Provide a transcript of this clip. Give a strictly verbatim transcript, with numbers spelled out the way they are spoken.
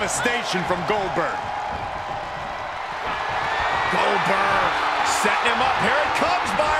devastation from Goldberg. Goldberg setting him up. Here it comes, by